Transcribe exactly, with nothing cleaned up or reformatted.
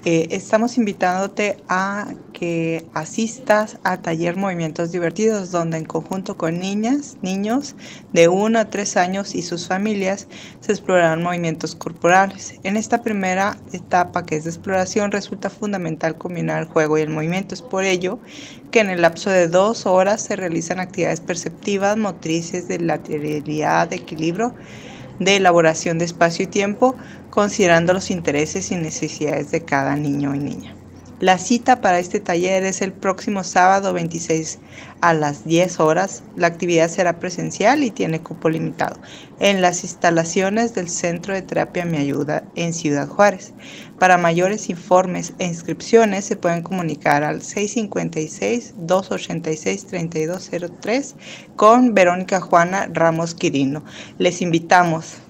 Eh, estamos invitándote a que asistas a taller Movimientos Divertidos, donde en conjunto con niñas, niños de uno a tres años y sus familias se explorarán movimientos corporales. En esta primera etapa, que es de exploración, resulta fundamental combinar el juego y el movimiento. Es por ello que en el lapso de dos horas se realizan actividades perceptivas, motrices, de lateralidad, de equilibrio, de elaboración de espacio y tiempo, considerando los intereses y necesidades de cada niño y niña. La cita para este taller es el próximo sábado veintiséis a las diez horas. La actividad será presencial y tiene cupo limitado en las instalaciones del Centro de Terapia Mi Ayuda en Ciudad Juárez. Para mayores informes e inscripciones se pueden comunicar al seis cinco seis, dos ocho seis, tres dos cero tres con Verónica Juana Ramos Quirino. Les invitamos.